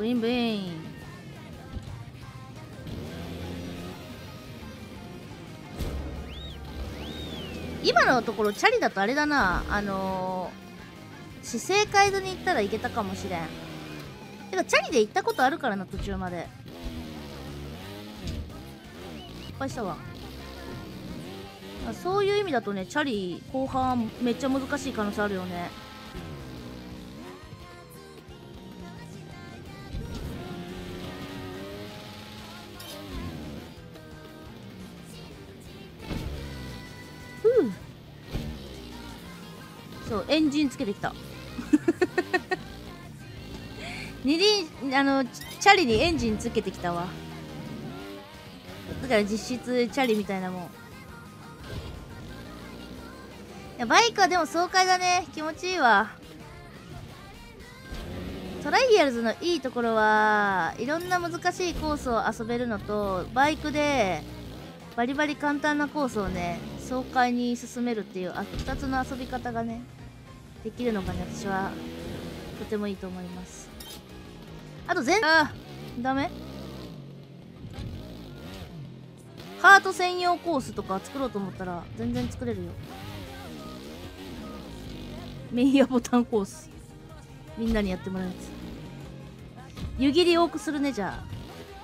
ブインブイン。今のところチャリだとあれだな、姿勢変えずに行ったらいけたかもしれん。てかチャリで行ったことあるからな、途中まで失敗したわ。そういう意味だとね、チャリ後半めっちゃ難しい可能性あるよね。そう、エンジンつけてきた。二輪、チャリにエンジンつけてきたわ。だから実質チャリみたいなもん。いや、バイクはでも爽快だね。気持ちいいわ。トライアルズのいいところはいろんな難しいコースを遊べるのと、バイクでバリバリ簡単なコースをね、爽快に進めるっていう2つの遊び方がね、できるのがね、私はとてもいいと思います。あとダメ？カート専用コースとか作ろうと思ったら全然作れるよ。メイヤボタンコース、みんなにやってもらうやつ。湯切り多くするね、じゃあ。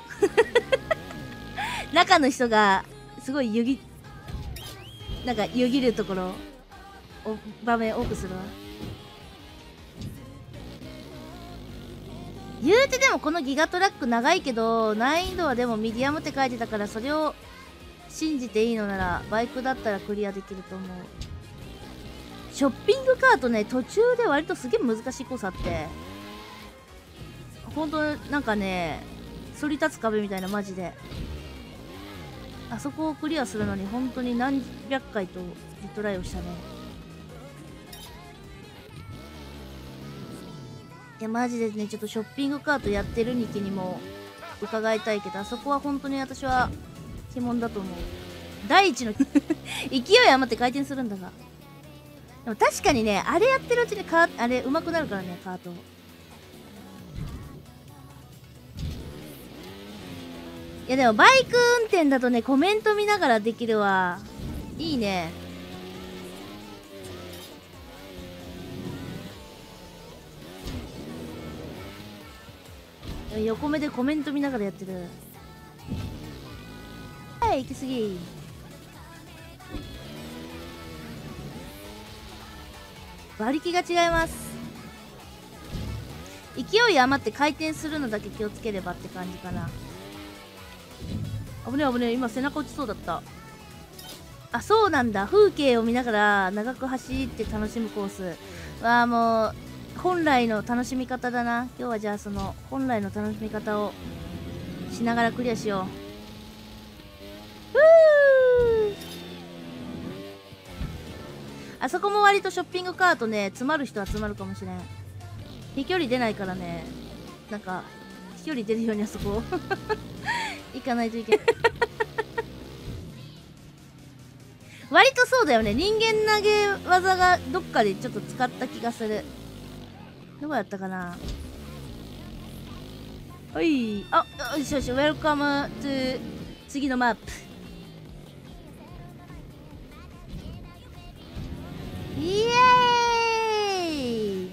中の人がすごいなんか湯切るところ場面多くするわ。言うてでもこのギガトラック長いけど、難易度はでもミディアムって書いてたから、それを信じていいのならバイクだったらクリアできると思う。ショッピングカートね、途中で割とすげえ難しいコースあって、本当なんかね、反り立つ壁みたいな、マジであそこをクリアするのに本当に何百回とリトライをしたね。いやマジでね、ちょっとショッピングカートやってるニキにも伺いたいけど、あそこは本当に私は鬼門だと思う。第一の勢い余って回転するんだが。でも確かにね、あれやってるうちにあれ上手くなるからね、カート。いやでもバイク運転だとね、コメント見ながらできるわ。いいね。横目でコメント見ながらやってる。はい、行き過ぎ。馬力が違います。勢い余って回転するのだけ気をつければって感じかな。危ねえ危ねえ、今背中落ちそうだった。あ、そうなんだ。風景を見ながら長く走って楽しむコースはもう本来の楽しみ方だな。今日はじゃあその本来の楽しみ方をしながらクリアしよう。あそこも割とショッピングカートね、詰まる人は詰まるかもしれん。飛距離出ないからね、なんか飛距離出るようにあそこ行かないといけない。割とそうだよね。人間投げ技がどっかでちょっと使った気がする。どこやったかな。はい。あ、よしよし。ウェルカムトゥ次のマップ。イエーイ。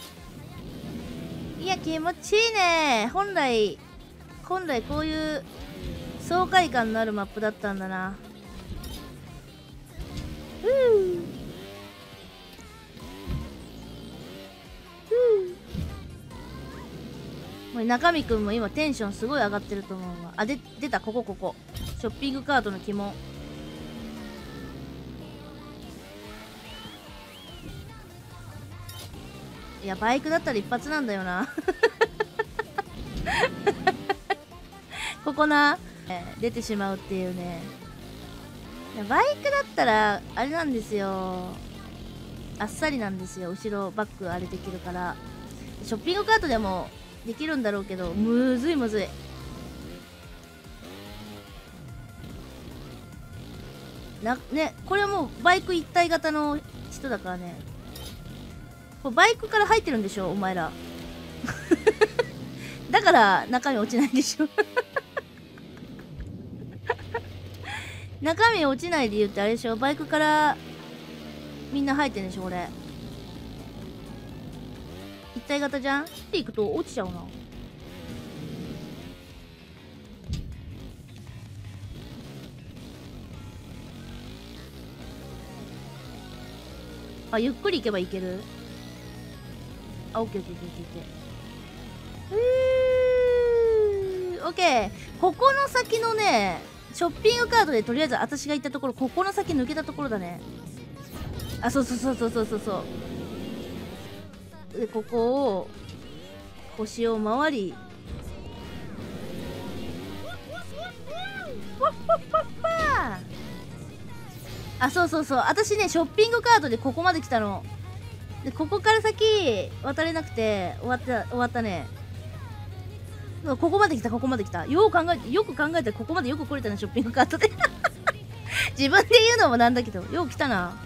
いや、気持ちいいね。本来こういう爽快感のあるマップだったんだな。もう中身くんも今テンションすごい上がってると思うわ。あ、出た。ここショッピングカートの肝。いやバイクだったら一発なんだよな。ここな、出てしまうっていうね。いやバイクだったらあれなんですよ、あっさりなんですよ。後ろバックあれできるから。ショッピングカートでもできるんだろうけど、むずいね。これはもうバイク一体型の人だからね。これバイクから入ってるんでしょお前ら。 だから中身落ちないでしょ中身落ちない理由ってあれでしょ、バイクからみんな入ってんでしょこれ。一体型じゃんっていくと落ちちゃうな。あ、ゆっくり行けばいける。あ、オッケーオッケーオッケーオッケー。オッケー。ここの先のね、ショッピングカートでとりあえず私が行ったところ、ここの先抜けたところだね。あ、そうそうそうそうそうそうそう。で、ここを、腰を回り、あ、そうそうそう。私ね、ショッピングカートでここまで来たの。で、ここから先、渡れなくて、終わったね。ここまで来た、ここまで来た。よく考えたら、ここまでよく来れたね、ショッピングカートで。自分で言うのもなんだけど、よう来たな。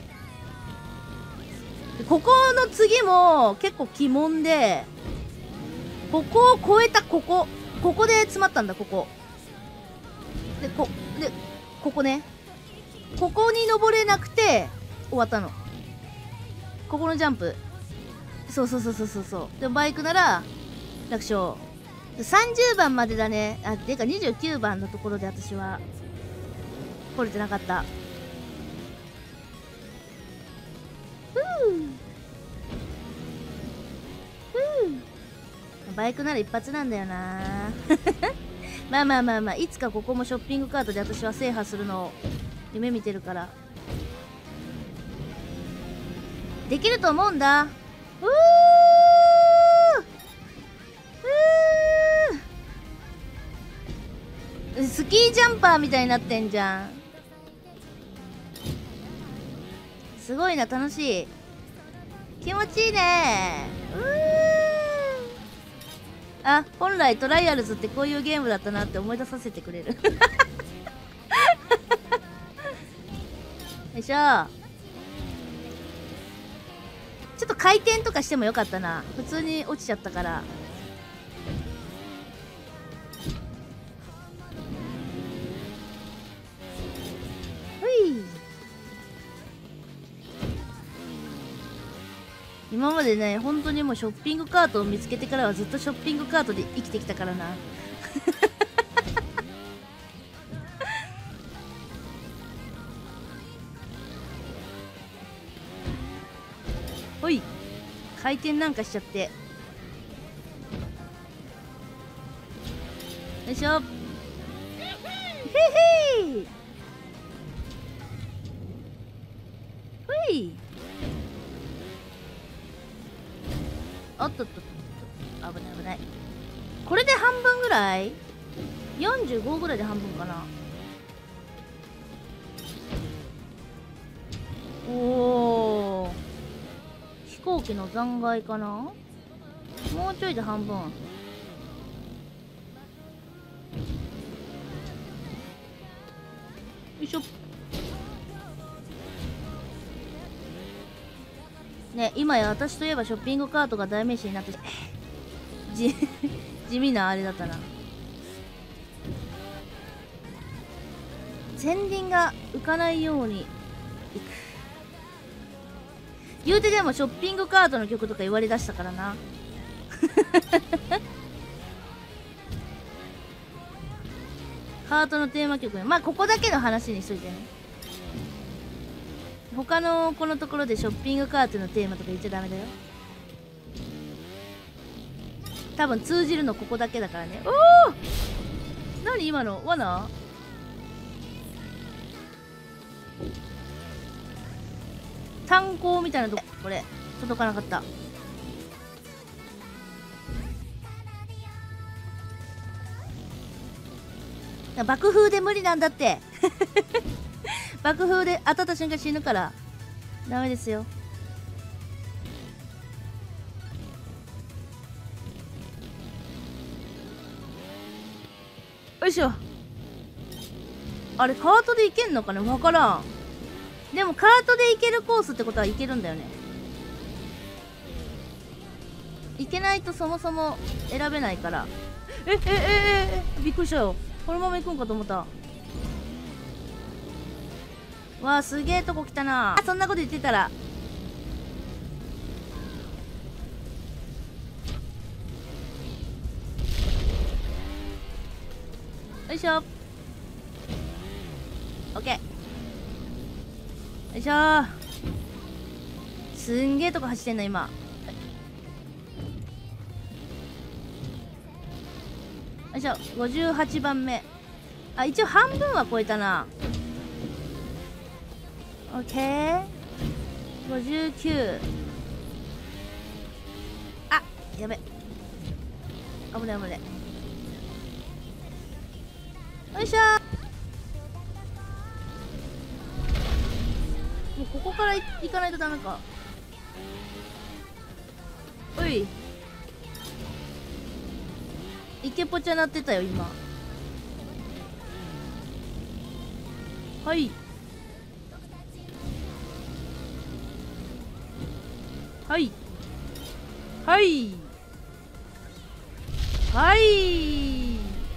で、ここの次も、結構鬼門で、ここを越えた、ここで詰まったんだ、ここ。で、ここね。ここに登れなくて、終わったの。ここのジャンプ。そうそうそうそうそうそう。でもバイクなら、楽勝。30番までだね。あ、てか29番のところで私は、来れてなかった。バイクなら一発なんだよなまあまあまあまあ、いつかここもショッピングカートで私は制覇するのを夢見てるから。できると思うんだ。スキージャンパーみたいになってんじゃん。すごいな、楽しい。気持ちいいね。あ、本来トライアルズってこういうゲームだったなって思い出させてくれるよいしょ。ちょっと回転とかしてもよかったな。普通に落ちちゃったから。今までね、本当にもうショッピングカートを見つけてからはずっとショッピングカートで生きてきたからなほい、回転なんかしちゃって。よいしょ。へへいほい。おっとっとっと、危ない危ない。これで半分ぐらい ?45 ぐらいで半分かな。おー、飛行機の残骸かな。もうちょいで半分。よいしょ。ね、今や私といえばショッピングカートが代名詞になって地味なあれだったな。前輪が浮かないようにいく。言うてでもショッピングカートの曲とか言われだしたからなカートのテーマ曲ね。まあここだけの話にしといてね。他のこのところでショッピングカートのテーマとか言っちゃダメだよ。多分通じるのここだけだからね。おお、何今の罠。炭鉱みたいなとこ、これ届かなかった。爆風で無理なんだって爆風で当たった瞬間死ぬからダメですよ。よいしょ。あれカートで行けんのかね、わからん。でもカートで行けるコースってことは行けるんだよね。行けないとそもそも選べないからびっくりしたよ。このまま行くんかと思った。わあ、すげえとこ来たな。そんなこと言ってたら。よいしょ。オッケー。よいしょー。すんげえとこ走ってんの今。よいしょ。58番目。あ、一応半分は超えたな。オッケー。59。あ、やべ。危ない危ない。よいしょー。もうここから行かないとダメか。おい、イケポチャなってたよ今。はいはいはいはい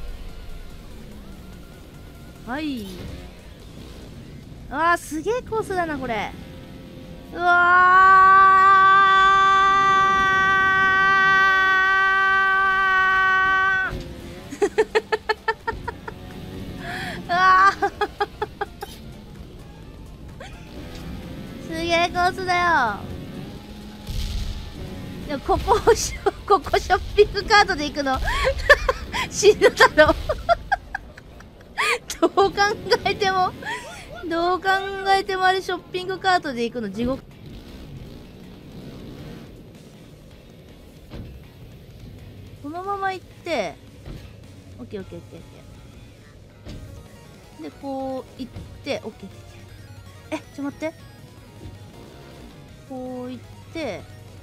はい。あー、すげえコースだなこれ。うわーうわーすげえコースだよ。でもここショッピングカートで行くの死ぬだろどう考えてもあれショッピングカートで行くの地獄。このまま行ってオッケーオッケーオッケーオッケーでこう行ってオッケーオッケー。ちょ待って、こう行って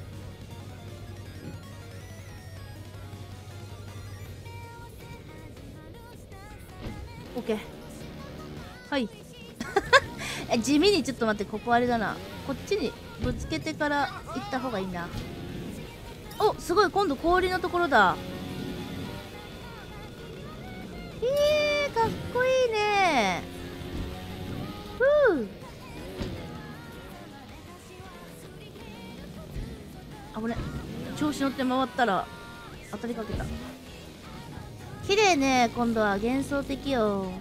オッケー。はい地味にちょっと待って、ここあれだな、こっちにぶつけてから行った方がいいな。お、すごい、今度氷のところだ。かっこいいね。ふう、危ね、調子乗って回ったら当たりかけた。綺麗ね、今度は幻想的よ。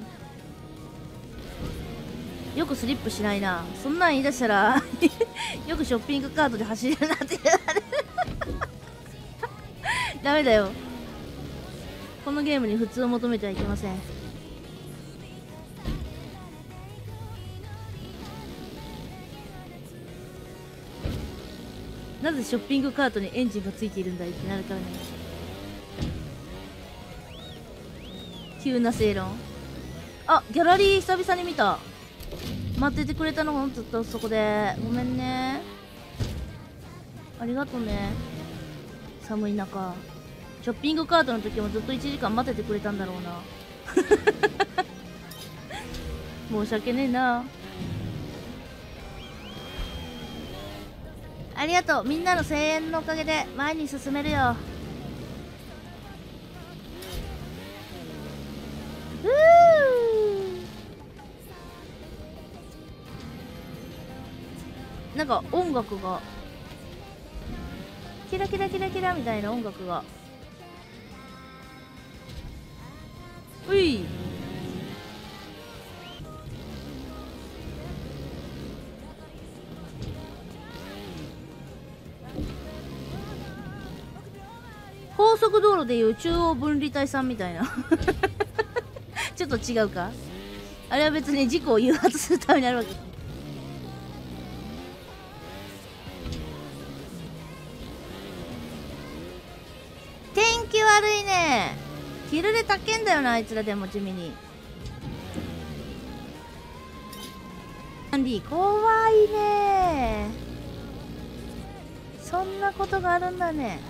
よくスリップしないな。そんなん言い出したらよくショッピングカートで走れるなって言われるダメだよ、このゲームに普通を求めてはいけません。なぜショッピングカートにエンジンがついているんだいってなるからね。急な正論。あ、ギャラリー久々に見た。待っててくれたのほんとずっとそこでごめんね、ありがとうね。寒い中ショッピングカートの時もずっと1時間待っててくれたんだろうな申し訳ねえな。ありがとう、みんなの声援のおかげで前に進めるよ。なんか音楽がキラキラキラキラみたいな音楽が、うい、高速道路でいう中央分離帯さんみたいなちょっと違うか。あれは別に事故を誘発するためにあるわけ。天気悪いね。昼でたけんだよなあいつら。でも地味にアンディ怖いね。そんなことがあるんだね。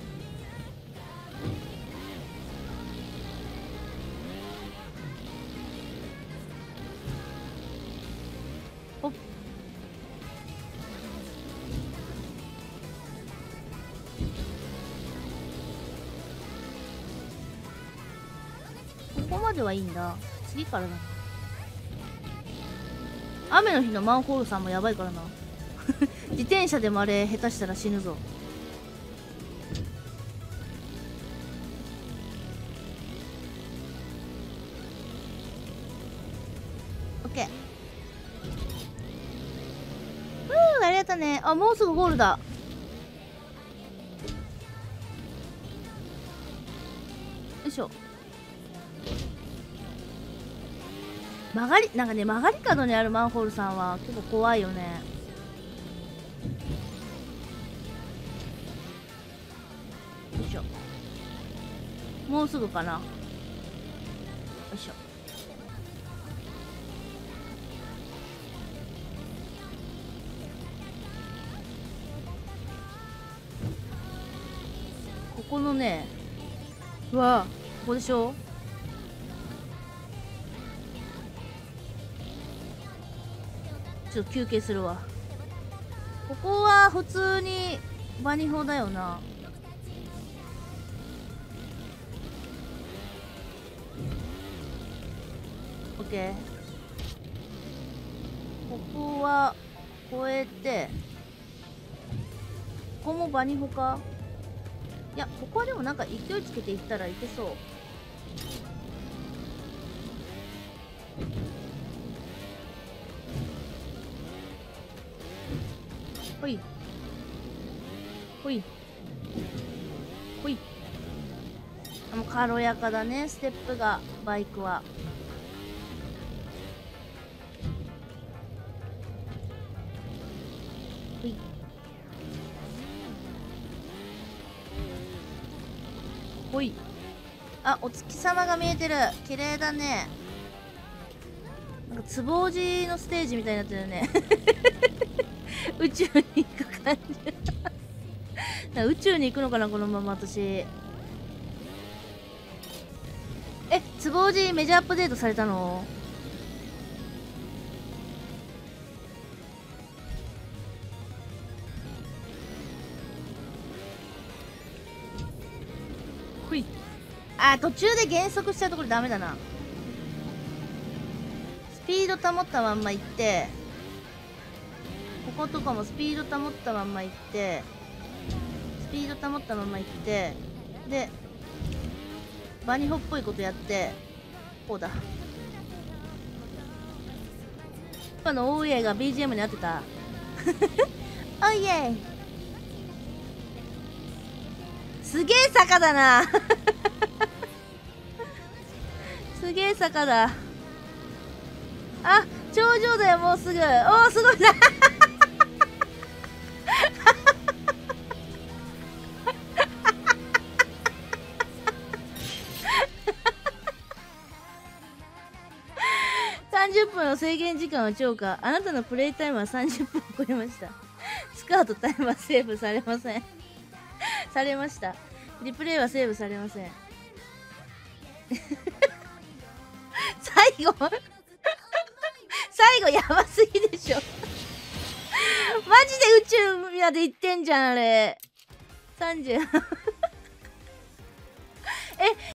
ほっ、 ではいいんだ。次からだな。雨の日のマンホールさんもやばいからな。自転車でもあれ下手したら死ぬぞ。オッケー。ありがとね。あ、もうすぐゴールだ。よいしょ。なんかね、曲がり角にあるマンホールさんは結構怖いよね。よいしょ。もうすぐかな。よいしょ。ここのね、うわ、ここでしょ。ちょっと休憩するわ。ここは普通にバニホだよな。オッケー。ここは越えて、ここもバニホか。いや、ここはでもなんか勢いつけていったらいけそう。ほいほいほい。もう軽やかだね、ステップが、バイクは。ほいほい。あ、お月様が見えてる。綺麗だね。なんかつぼおじのステージみたいになってるね。宇宙に行く感じ。宇宙に行くのかな、このまま私。つぼおじメジャーアップデートされたの？ほい。あ、途中で減速しちゃうところダメだな。スピード保ったまんま行って、こことかもスピード保ったまんま行って、スピード保ったまま行って、でバニホっぽいことやって、こうだ。今のオーイエイが BGM に合ってた。オーイエイ。すげえ坂だな。すげえ坂だ。あ、頂上だよ、もうすぐ。おー、すごいな。30分の制限時間は超過。あなたのプレイタイムは30分を超えました。スカートタイムはセーブされません。されました。リプレイはセーブされません。最後最後やばすぎでしょ。マジで宇宙まで行ってんじゃん、あれ。30